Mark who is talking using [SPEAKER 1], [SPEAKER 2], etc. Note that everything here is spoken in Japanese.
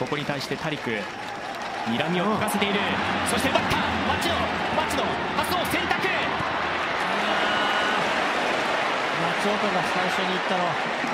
[SPEAKER 1] ここに対してタリク睨みを利かせている。そしてバッター町野パスを選択。
[SPEAKER 2] 松岡が最初に行ったの